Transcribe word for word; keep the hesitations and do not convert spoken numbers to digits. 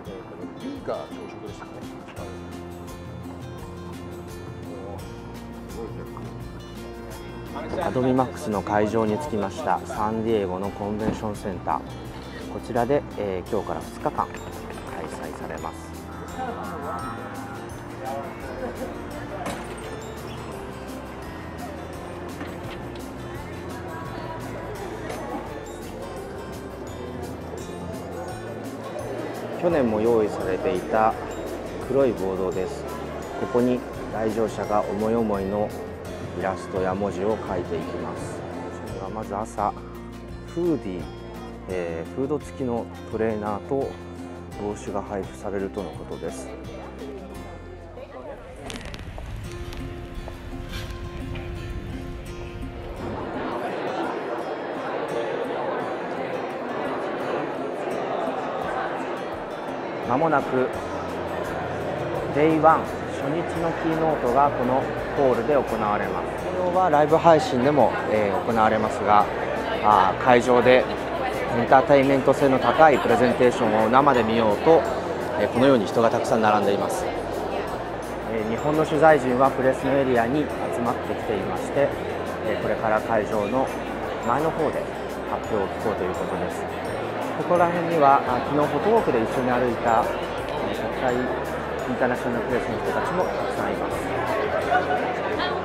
と B が朝食でしたね。 アドミマックスの会場に着きました。サンディエゴのコンベンションセンター、こちらで、えー、今日からふつかかん開催されます。去年も用意されていた黒いボードです。ここに来場者が思い思いのイラストや文字を書いていきます。まず朝、フーディー、えー、フード付きのトレーナーと帽子が配布されるとのことです。まもなくデイワン初日のキーノートがこのホールで行われます。これはライブ配信でも、えー、行われますが、あ会場でエンターテインメント性の高いプレゼンテーションを生で見ようと、えー、このように人がたくさん並んでいます。えー、日本の取材陣はプレスのエリアに集まってきていまして、えー、これから会場の前の方で発表を聞こうということです。ここら辺には昨日フォトウォークで一緒に歩いた国際インターナショナルプレスの人たちもたくさんいます。